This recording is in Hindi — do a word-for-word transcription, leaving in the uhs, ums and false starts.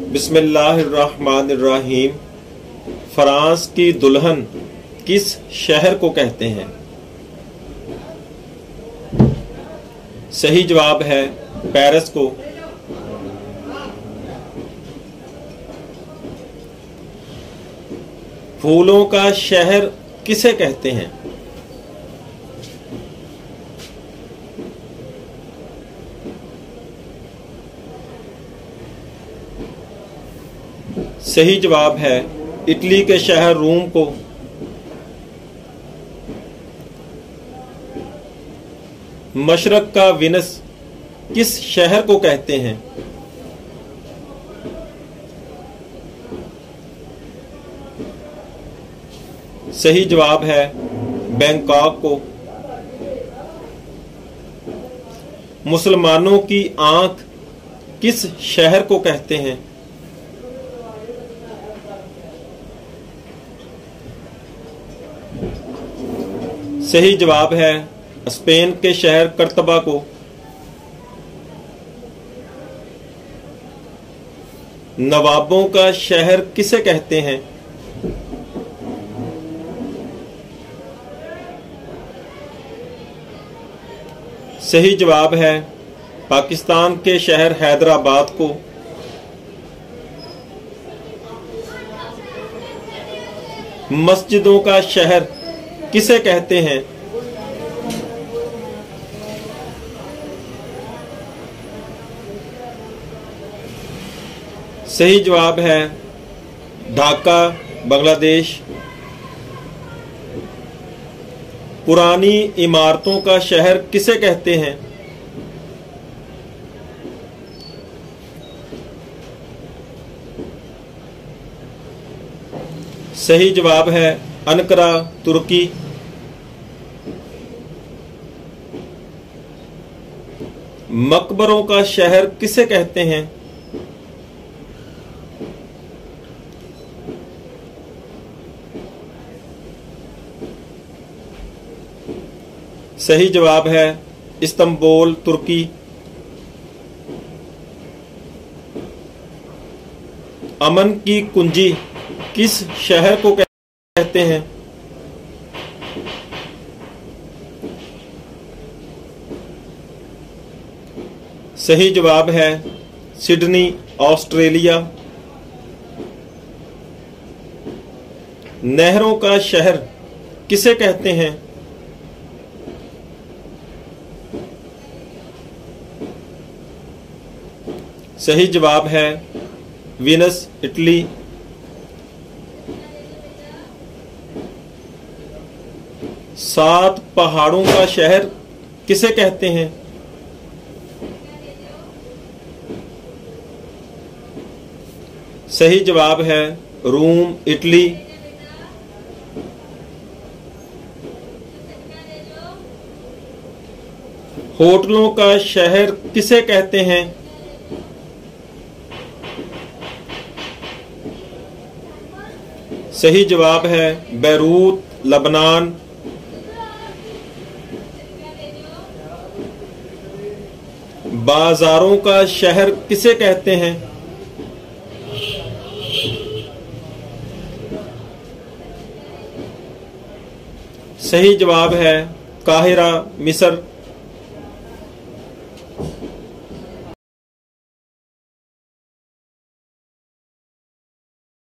बिस्मिल्लाहिर्रहमानिर्रहीम। फ्रांस की दुल्हन किस शहर को कहते हैं? सही जवाब है पेरिस को। फूलों का शहर किसे कहते हैं? सही जवाब है इटली के शहर रोम को। मशरक का विनस किस शहर को कहते हैं? सही जवाब है बैंकॉक को। मुसलमानों की आंख किस शहर को कहते हैं? सही जवाब है स्पेन के शहर कर्तबा को। नवाबों का शहर किसे कहते हैं? सही जवाब है पाकिस्तान के शहर हैदराबाद को। मस्जिदों का शहर किसे कहते हैं? सही जवाब है ढाका बांग्लादेश। पुरानी इमारतों का शहर किसे कहते हैं? सही जवाब है अनकरा तुर्की। मकबरों का शहर किसे कहते हैं? सही जवाब है इस्तांबुल तुर्की। अमन की कुंजी किस शहर को कहते हैं? सही जवाब है सिडनी ऑस्ट्रेलिया। नहरों का शहर किसे कहते हैं? सही जवाब है वीनस इटली। सात पहाड़ों का शहर किसे कहते हैं? सही जवाब है रोम इटली। होटलों का शहर किसे कहते हैं? सही जवाब है बैरूत लबनान। बाजारों का शहर किसे कहते हैं? सही जवाब है काहिरा मिस्र।